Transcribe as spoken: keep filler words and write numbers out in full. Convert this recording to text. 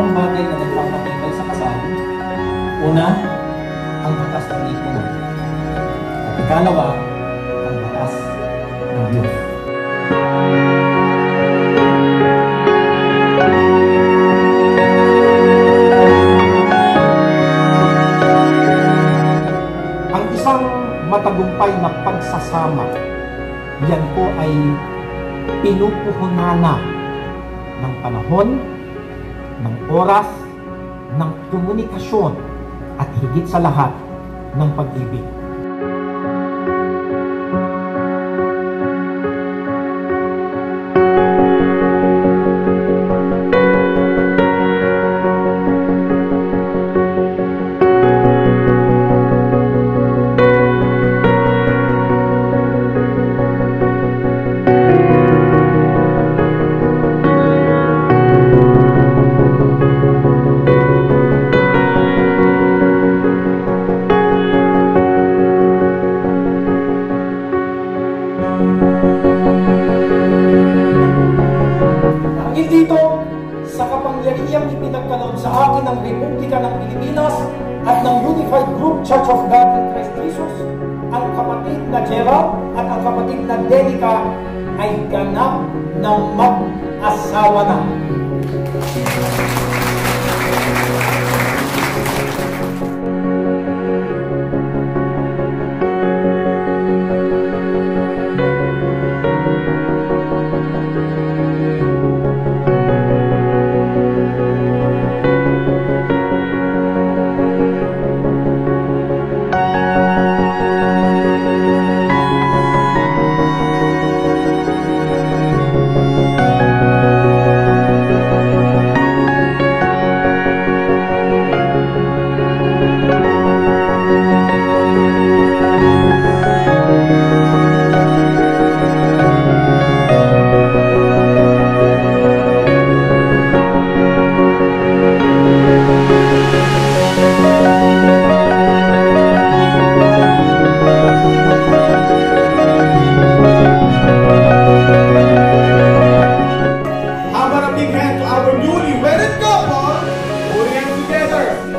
dalawang bagay na nagpapatibay sa kasal. Una, ang batas ng lipunan. At ikalawa, ang batas ng Diyos. Ang isang matagumpay na pagsasama, yan po ay pinupuhunana ng panahon, ng oras, ng komunikasyon, at higit sa lahat, ng pag-ibig. Dahil dito, sa kapangyarihang ipinagkaloob sa akin ng Republika ng Pilipinas at ng Unified Group Church of God in Christ Jesus, ang kapatid na Gerald at ang kapatid na Denica ay ganap ng mag-asawa na. How about a big hand to our newly wedded couple? Put it together.